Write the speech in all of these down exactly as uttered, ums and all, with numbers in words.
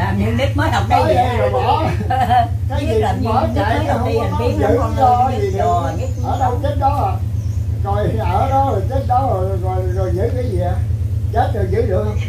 À, nhưng nít mới học đây vậy rồi bỏ cái gì làm bỏ chạy không đi hành biến giữ con cho ơi gì ở đâu chết đó à, rồi ở đó rồi chết đó rồi rồi, rồi giữ cái gì à, chết rồi giữ được không?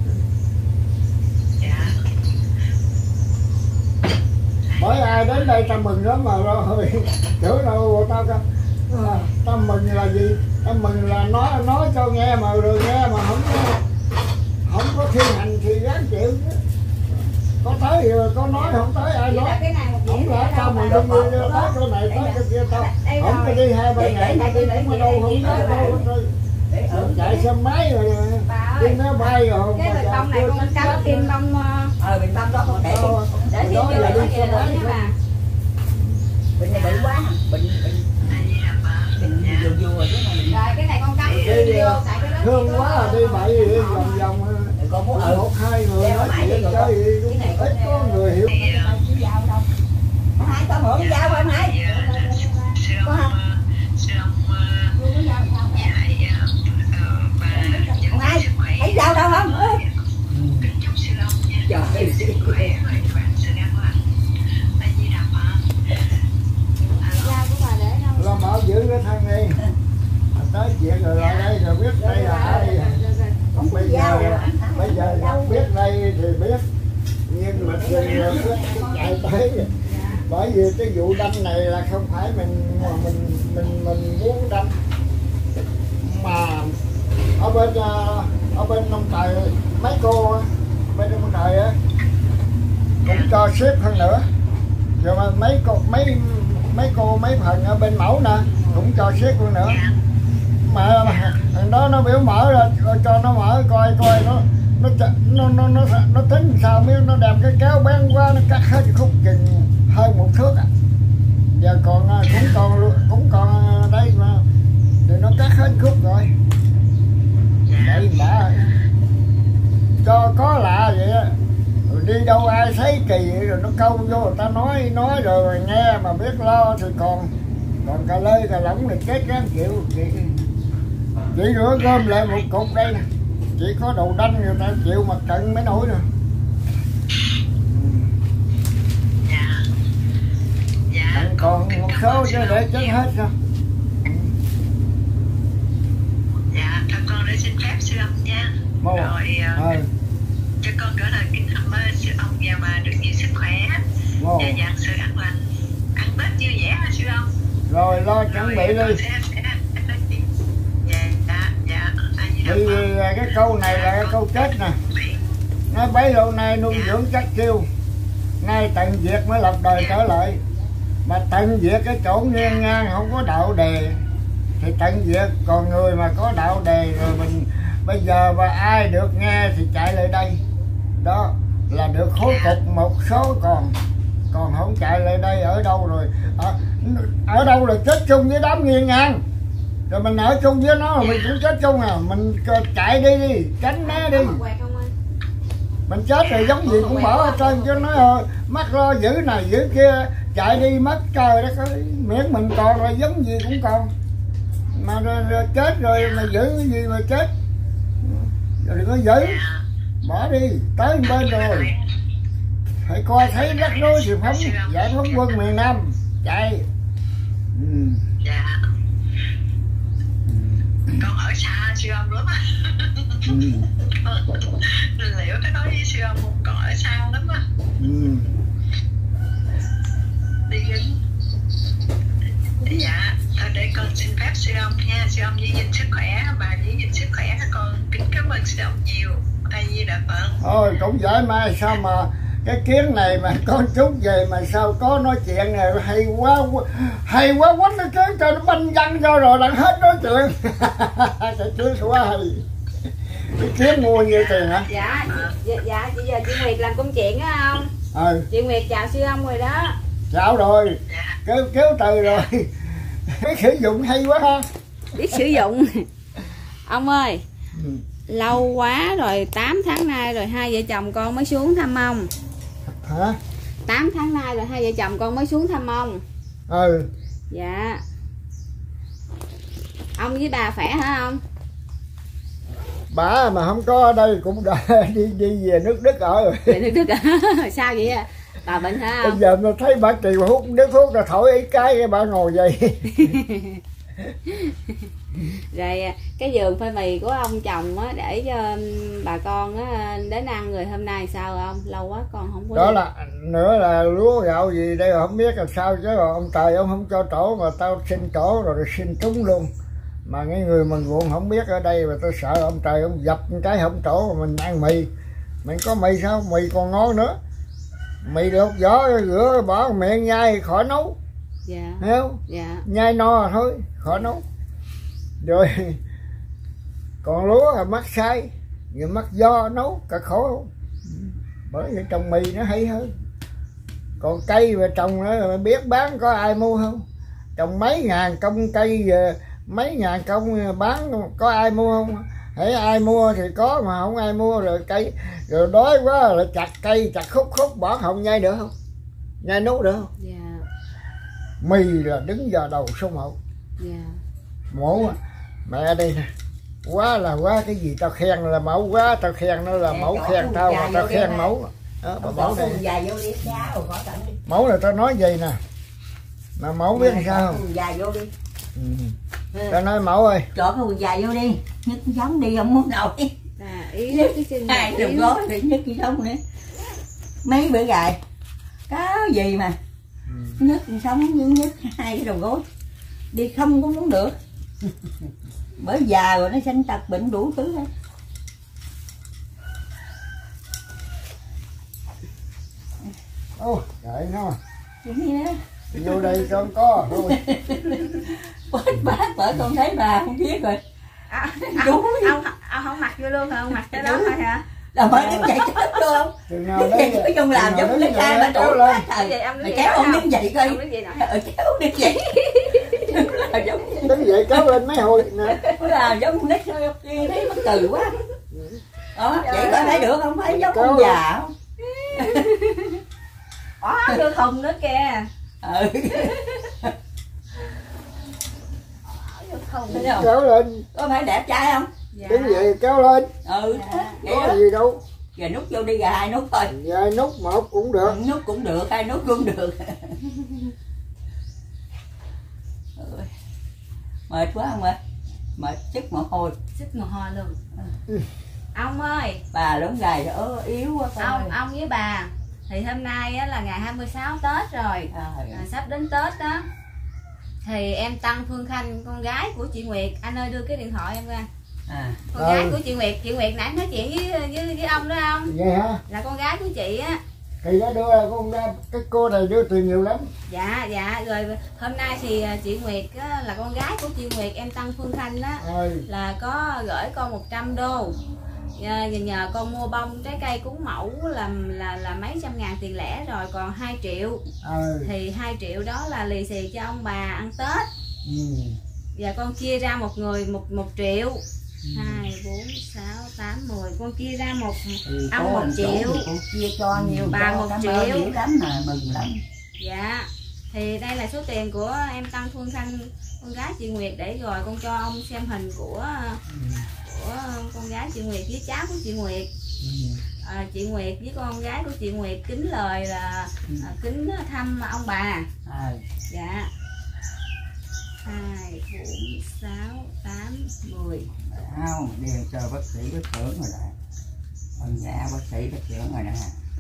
Bởi ai đến đây ta mừng lắm mà rồi chữ đâu tao ta, ta mừng là gì, ta mừng là nói nói cho nghe mà rồi nghe mà không không có thi hành thì ráng chịu chứ, có tới thì có nói không tới ai nói không lẽ tao mừng đông người tới chỗ này tới chỗ kia tao không có đi hai ba ngày mà đi cũng ở đâu không tới đâu rồi chạy xe máy rồi đi máy bay rồi cái bịch bông này con cắm kim bông ờ bình bông đó con để để đi đó là đi xe máy bình này bự quá bình bình bình vừa vừa rồi chứ mà bình rồi cái này con cắm đi thương quá là đi bậy đi vòng vòng con muốn ở một hai người nói chuyện chơi ít có người hiểu. Con Hai có mượn dao không Hai? Có không? Con Hai thấy dao đâu không? Trời ơi. Lo bảo giữ cái thằng này tới chuyện rồi lại đây rồi biết đây là ai. Bây giờ bây giờ biết đây thì biết nhưng mà chạy tới bởi vì cái vụ đâm này là không phải mình mình mình mình muốn đâm mà ở bên ở bên ông trời mấy cô bên ông trời á cũng cho xếp hơn nữa rồi mà mấy cô mấy mấy cô mấy phần ở bên mẫu nè cũng cho xếp hơn nữa mà thằng đó nó biểu mở ra cho nó mở coi coi nó nó nó nó nó, nó tính sao biết nó đem cái kéo bén qua nó cắt hết khúc chừng hơn một thước à. Giờ còn cũng còn cũng còn đây mà thì nó cắt hết khúc rồi vậy đã cho có lạ vậy á rồi đi đâu ai thấy kỳ rồi nó câu vô người ta nói nói rồi, rồi nghe mà biết lo thì còn còn cà lê cà lỏng thì chết ráng chịu chị chỉ rửa gom lại một cục đây nè chỉ có đầu đanh người ta chịu mặt trận mới nổi nè. Dạ. Dạ. Còn một số chứ để chết hết sao? Dạ, cho con để xin phép sư ông nha. Mô. Rồi à. cho con gửi lời kính thăm sư ông và bà được nhiều sức khỏe. Mô. Và dạng sự an lành, ăn Tết vui vẻ hả sư ông? Rồi lo chuẩn bị đi. Thì cái câu này là cái câu chết nè. Nói bấy lâu nay nuôi dưỡng chắc chiêu nay tận diệt mới lập đời trở lại. Mà tận diệt cái chỗ nghiêng ngang không có đạo đề thì tận diệt, còn người mà có đạo đề rồi mình bây giờ và ai được nghe thì chạy lại đây. Đó là được khối cục một số còn còn không chạy lại đây ở đâu rồi ở, ở đâu là chết chung với đám nghiêng ngang rồi mình ở chung với nó rồi mình cũng chết chung à, mình chạy đi đi tránh né đi, mình chết rồi giống gì cũng bỏ ở trên chứ nói mắc lo giữ này giữ kia chạy đi mất trời đất ơi, miễn mình còn rồi giống gì cũng còn mà rồi, rồi chết rồi mà giữ cái gì mà chết rồi đừng có giữ bỏ đi tới bên rồi phải coi thấy rắc rối thì phóng giải phóng quân miền Nam chạy. Ừ. Dạ. Con ở xa siêu ông lắm á. Ừ. Liệu cái nói với siêu ông con ở xa lắm á. Ừ. Đi gần. Dạ, thôi để con xin phép siêu ông nha, siêu ông giữ gìn sức khỏe, bà giữ gìn sức khỏe, con kính cảm ơn siêu ông nhiều. Tại vì đã Phật. Thôi cũng giỏi mai sao mà cái kiến này mà có chút về mà sao có nói chuyện này hay quá hay quá quánh cái kiến cho nó banh văng cho rồi là hết nói chuyện. Cái kiến quá hay cái kiến mua nhiêu tiền hả? Dạ dạ, dạ chị giờ chị Nguyệt làm công chuyện á không? Ừ. Chị Nguyệt chào sư ông rồi đó. Chào rồi kéo kéo từ rồi biết sử dụng hay quá ha, biết sử dụng. Ông ơi ừ. Lâu quá rồi, tám tháng nay rồi hai vợ chồng con mới xuống thăm ông. Hả? tám tháng nay rồi hai vợ chồng con mới xuống thăm ông. Ừ. Dạ. Ông với bà khỏe hả ông? Bà mà không có ở đây cũng đã đi đi về nước Đức ở rồi. Về nước Đức à? Sao vậy à? Bà bệnh hả Bây không? giờ tôi thấy bà Kỳ hút nước thuốc rồi thổi ý cái cái bà ngồi vậy. Rồi cái vườn phơi mì của ông chồng á, để cho bà con á, đến ăn rồi hôm nay sao không? Lâu quá con không có Đó đi. là nữa là lúa gạo gì đây không biết là sao chứ rồi ông trời ông không cho trổ mà tao xin trổ rồi xin trúng luôn. Mà cái người mình ruộng không biết ở đây mà tôi sợ ông trời ông dập cái không trổ mà mình ăn mì. Mình có mì sao? Mì còn ngon nữa. Mì lột vỏ rửa bỏ miệng nhai khỏi nấu. Dạ. Thấy không? Dạ. Nhai no thôi khỏi nấu. Rồi còn lúa là mắc sai, nhưng mắc do nấu cả khổ không. Bởi vì trồng mì nó hay hơn. Còn cây mà trồng nó biết bán có ai mua không? Trồng mấy ngàn công cây, mấy ngàn công bán có ai mua không? Hãy ai mua thì có mà không ai mua rồi cây rồi đói quá là chặt cây chặt khúc khúc bỏ không nhai được không? Nhai nấu được không? Dạ. Mì là đứng vào đầu số một. Dạ. Mẫu mẹ ở đây nè, quá là quá cái gì tao khen là mẫu quá, tao khen nó là mẫu, khen tao mà tao khen mẫu. Đó, bà mẫu đây. Mẫu là tao nói vậy nè, mà mẫu biết làm sao không? Quần dài vô đi. Ừ. Tao nói mẫu ơi. Chọn cái quần dài vô đi, nhấc giống đi không muốn nổi. À, ý cái chân Hai đồng gối thì nhấc cái giống nữa. Mấy bữa dài, có gì mà Ừ. nhấc sống nhấc hai cái đầu gối, đi không cũng muốn được. Bởi già rồi nó sanh tật bệnh đủ thứ hết. Ô, đợi nó. Gì đó. Vô đây con có thôi. Bác bởi con thấy bà không biết rồi. À, Đúng. ông, ông, ông không mặc vô luôn hả? Ông mặc cái đó thôi hả? Là mới đứng dậy chết luôn. Chừng nào đấy. Nói chung làm giống lấy hai ba tuổi lên. Mày kéo ông đứng dậy coi. Ông đứng dậy nổi. Ờ, kéo đứng dậy. Là giống Đứng dậy kéo lên mấy hồi nè. là giống nít kia thấy mắc cười quá. Đó, vậy có thấy được không? Thấy giống ông già không? Ó, đưa thùng nữa kìa. Ừ. Không. Thấy không? Kéo lên. Có phải đẹp trai không? Dạ. Đứng dậy kéo lên. Ừ, vậy Có đó. gì đâu. Giờ nút vô đi, gà hai nút thôi. Vài nút một cũng được. Nút cũng được, hai nút cũng được. Ừ. Mệt quá không ơi? Mệt sức mồ hôi. Sức mồ hôi luôn. Ừ. Ông ơi, Bà lớn gầy rồi, yếu quá con ông ơi. ông với bà thì hôm nay á, là ngày hai mươi sáu Tết rồi. À, À, sắp đến Tết đó. Thì em Tăng Phương Khanh, con gái của chị Nguyệt, anh ơi đưa cái điện thoại em ra. à. Con Ừ. gái của chị Nguyệt, chị Nguyệt nãy nói chuyện với với, với ông đó không? Vậy hả? Là con gái của chị á. Thì nó đưa ra con ra cái cô này đưa tiền nhiều lắm. Dạ dạ, rồi hôm nay thì chị Nguyệt á, là con gái của chị Nguyệt, em Tăng Phương Khanh á, Rồi. là có gửi con một trăm đô. Nhờ, nhờ con mua bông trái cây cúng mẫu là là là mấy trăm ngàn tiền lẻ rồi, còn hai triệu. Ừ. Thì hai triệu đó là lì xì cho ông bà ăn Tết. Ừ. Giờ con chia ra một người một một triệu. Ừ. Hai, bốn, sáu, tám, mười. Con chia ra một Ừ, ông có một một triệu. Con chia cho nhiều, Bà cho một cảm triệu. ơn dữ lắm mà mừng lắm. Dạ. Thì đây là số tiền của em Tăng Phương Khanh, con gái chị Nguyệt, để rồi con cho ông xem hình của của con gái chị Nguyệt với cháu của chị Nguyệt. À, chị Nguyệt với con gái của chị Nguyệt kính lời là à, kính thăm ông bà. À. Dạ. Hai, bốn, sáu, tám, mười. Không, đi cho bác sĩ bác trưởng rồi đó. Ông dạ bác sĩ bác trưởng rồi đó.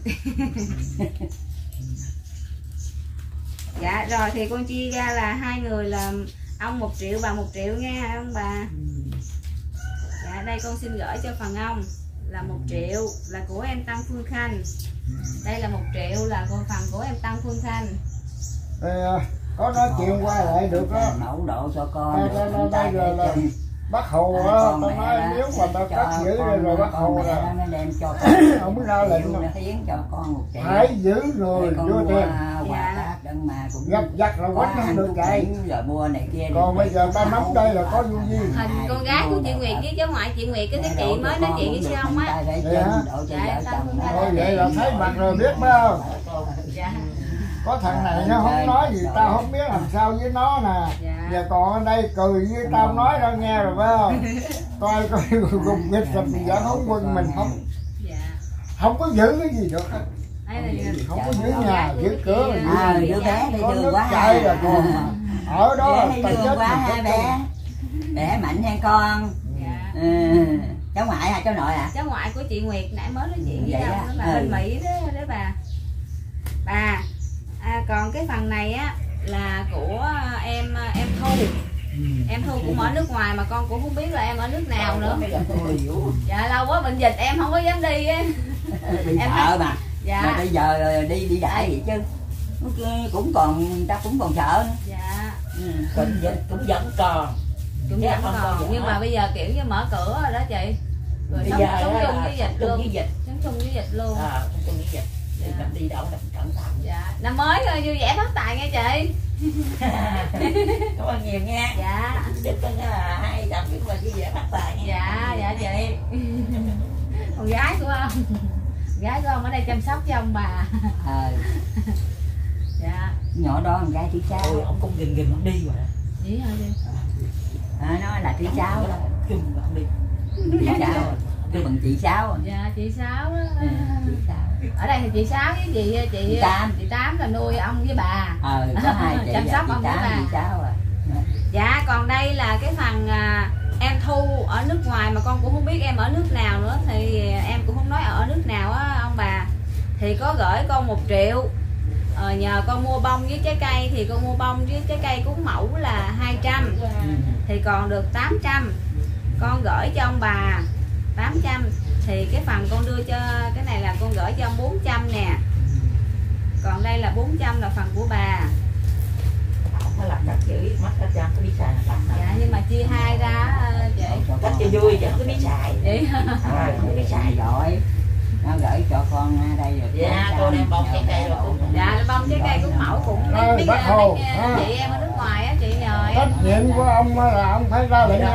Dạ rồi thì con chia ra là hai người là ông một triệu, bà một triệu nha ông bà. Dạ đây con xin gửi cho phần ông là một triệu là của em Tăng Phương Khanh. Đây là một triệu là con phần của em Tăng Phương Khanh. Đây, có nói chuyện qua lại được đó. Mẫu độ cho con. Đây, đây, đây, đây là bác Hồ á, tao nói nếu mà tao cắt giữ đây rồi bác Hồ là nó đem cho không biết ra lệnh nó hiến cho con một triệu. phải giữ rồi vô tiền. Quà tát đừng mà cũng Gấp giặt là quánh không được chạy. Rồi mua này kia. Còn bây giờ ba nắm đây là có vui gì. Hình con gái của chị Nguyệt với cháu ngoại chị Nguyệt, cái chị mới nói chuyện với sư ông á. Vậy hả? Dạ, Thôi vậy là thấy mặt rồi biết phải không? Dạ. có thằng này nó không nói gì tao không biết làm sao với nó nè. Dạ. Giờ còn ở đây cười với tao nói đâu nghe rồi phải không? Coi coi gục nghịch sập giận không quân mình không Dạ. không có giữ cái gì được hết. Đây là Không có giữ nhà giữ cửa gì. À, đứa bé thì Có thương nước quá chảy là còn mà. Ở đó bé thì tao thương chết quá mình ha chết bé. Bé mạnh hen con. Dạ. Ừ. Cháu ngoại hả cháu nội à? Cháu ngoại của chị Nguyệt nãy mới nói chuyện với Vậy nhau á? đó bà, Ừ. bên Mỹ đó đó bà. Bà à, còn cái phần này á là của em em Thu. Em Thu cũng ở nước ngoài mà con cũng không biết là em ở nước nào nữa. Dạ lâu quá bệnh dịch em không có dám đi á. Bị Em sợ mà. Dạ. Mà bây giờ đi đi đại vậy chứ. Cũng còn ta cũng còn sợ nữa. Dạ. Ừ. Cũng vẫn cũng vẫn còn Cũng Dạ, vẫn không còn còn nhưng vậy. mà bây giờ kiểu như mở cửa rồi đó chị. Rồi bây sống, giờ sống đó chung là với dịch chung luôn. với dịch Sống chung với dịch luôn. à, không có nghĩ dịch thì Dạ. mình đi đâu là mình cẩn thận. Dạ. Năm mới thôi vui vẻ phát tài nghe chị. Cảm ơn nhiều nha. Dạ. Chúc con là hai đọc biết là vui vẻ phát tài nha. Dạ dạ chị. Con gái của ông. Con gái của ông ở đây chăm sóc cho ông bà. Ờ. Dạ. Nhỏ đó con gái thứ cháu. Ôi ông cũng gừng gừng ông đi rồi. Vậy hả chị? À, nó là thứ cháu đó. Chung mà ông đi. Chị Sáu. Tôi bằng chị Sáu. Dạ chị Sáu đó. Ừ, chị Sáu. Ở đây thì chị Sáu với chị chị Chị Tám. chị Tám là nuôi ông với bà. Ờ, có hai chị Chăm là sóc chị ông với Tám, bà. chị Sáu à. Dạ còn đây là cái phần à, em Thu ở nước ngoài mà con cũng không biết em ở nước nào nữa thì em cũng không nói ở nước nào á ông bà. Thì có gửi con một triệu. Ờ, nhờ con mua bông với trái cây thì con mua bông với trái cây cuốn mẫu là hai trăm. Thì còn được tám trăm. Con gửi cho ông bà tám trăm. Thì cái phần con đưa cho cái này là con gửi cho ông bốn trăm nè. Còn đây là bốn trăm là phần của bà. Ông phải làm cách chữ mắt cách cho có biết xài là làm. Dạ nhưng mà chia hai ra ờ, chị. Cách cho vui chứ không có biết xài. Vậy hả? À, không có biết xài. Giỏi. Nó gửi cho con đây được. Dạ, con đem bông trái cây rồi cũng- Dạ bông trái cây cũng mẫu cũng Ơi, mấy, bác mấy, Hồ, mấy à. chị em ở nước ngoài á chị nhờ em. Trách nhiệm của ông là ông phải ra lệnh